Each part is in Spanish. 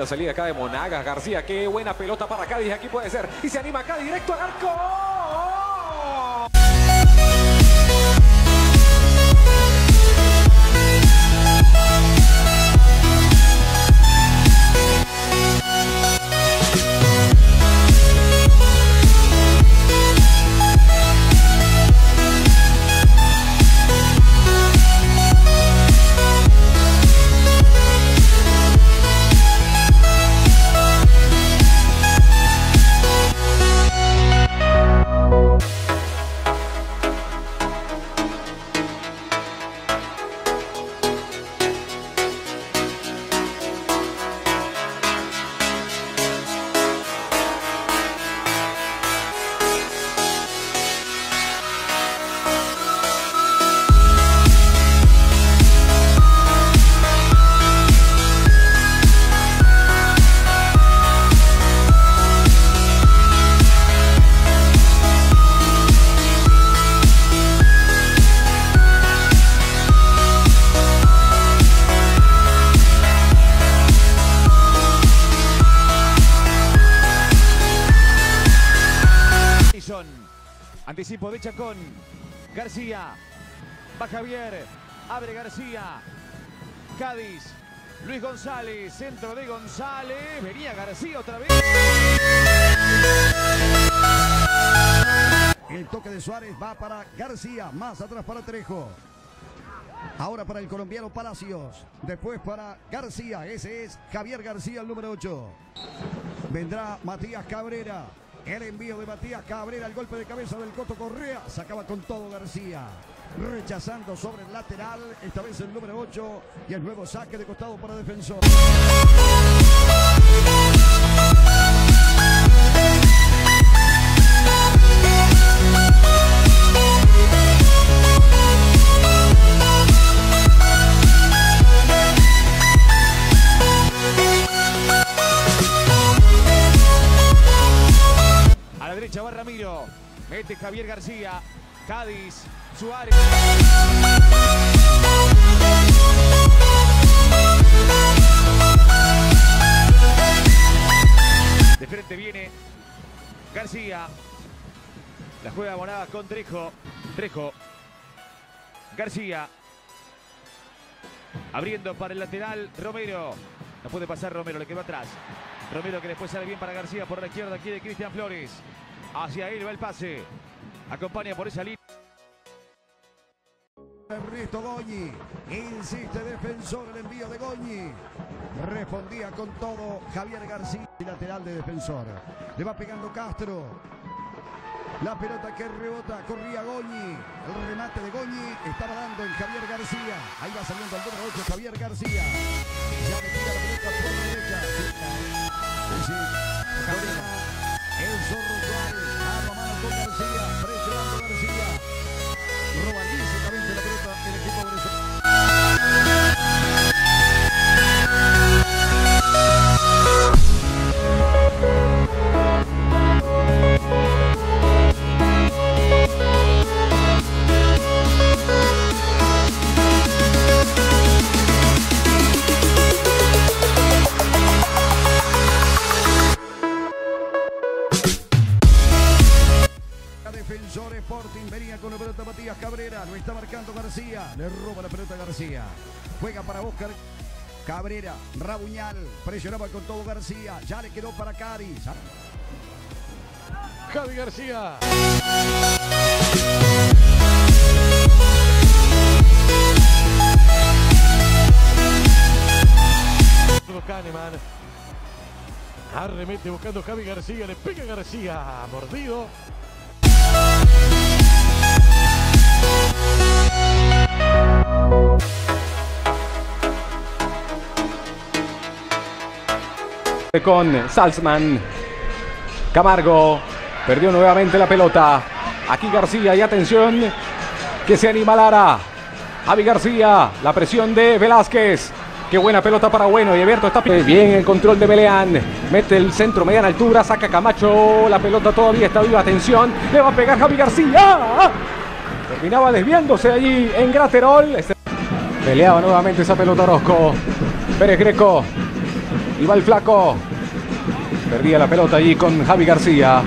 la salida acá de Monagas. García, qué buena pelota para Cádiz. Aquí puede ser. Y se anima acá directo al arco. Anticipo de Chacón. García. Va Javier. Abre García. Cádiz. Luis González. Centro de González. Venía García otra vez. El toque de Suárez va para García. Más atrás para Trejo. Ahora para el colombiano Palacios. Después para García. Ese es Javier García, el número 8. Vendrá Matías Cabrera. El envío de Matías Cabrera, el golpe de cabeza del Coto Correa. Sacaba con todo García. Rechazando sobre el lateral. Esta vez el número 8. Y el nuevo saque de costado para Defensor. Va Ramiro, mete Javier García, Cádiz, Suárez. De frente viene García, la juega Monagas con Trejo, García, abriendo para el lateral Romero, no puede pasar Romero, le quedó atrás. Romero que después sale bien para García por la izquierda aquí de Cristian Flores. Hacia él va el pase. Acompaña por esa línea. Ernesto Goñi. Insiste Defensor, el envío de Goñi. Respondía con todo Javier García, lateral de Defensor. Le va pegando Castro. La pelota que rebota, corría Goñi. El remate de Goñi estaba dando en Javier García. Ahí va saliendo el número 8, Javier García. Ya le tira la pelota por la derecha. Sí. El Zorro Suárez, mano a mano con García, presionando García. Roba lícitamente la pelota el equipo venezolano. Defensor Sporting venía con la pelota Matías Cabrera, lo está marcando García, le roba la pelota a García, juega para Oscar Cabrera, Rabuñal, presionaba con todo García, ya le quedó para Cádiz. Javi García. Kahneman arremete buscando Javi García, le pega García, mordido. Con Salzman. Camargo perdió nuevamente la pelota. Aquí García y atención que se anima Lara. Javi García, la presión de Velázquez. Qué buena pelota para Bueno y abierto está bien el control de Beleán. Mete el centro, mediana altura, saca Camacho. La pelota todavía está viva, atención. Le va a pegar Javi García. Terminaba desviándose allí en Graterol. Peleaba nuevamente esa pelota Orozco. Pérez Greco. Y va el flaco. Perdía la pelota allí con Javi García.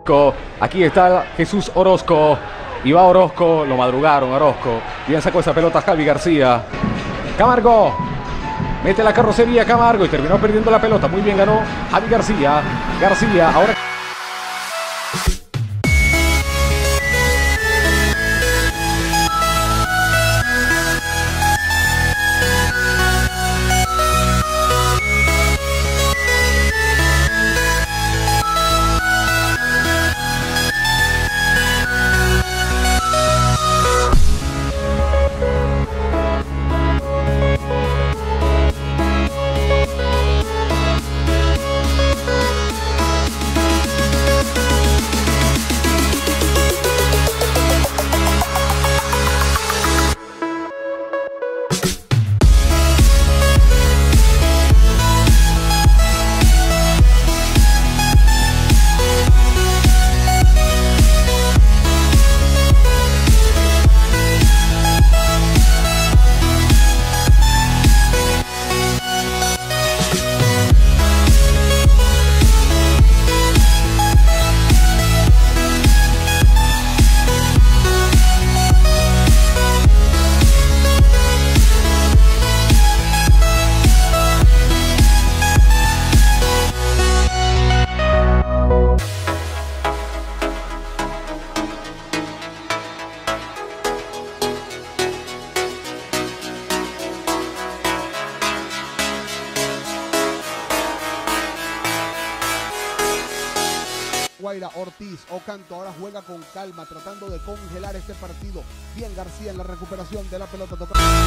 Aquí está Jesús Orozco. Y va Orozco, lo madrugaron Orozco. Bien sacó esa pelota Javi García. Camargo. Mete la carrocería Camargo y terminó perdiendo la pelota. Muy bien ganó Javi García. García ahora... Guaira, Ortiz, Ocanto ahora juega con calma, tratando de congelar este partido. Bien García en la recuperación de la pelota.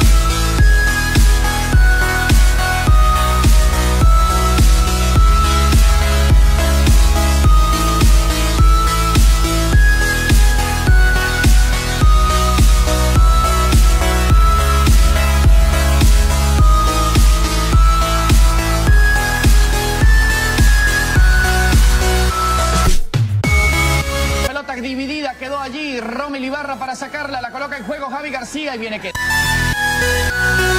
Dividida, quedó allí Rommel Ibarra para sacarla, la coloca en juego Javi García y viene que...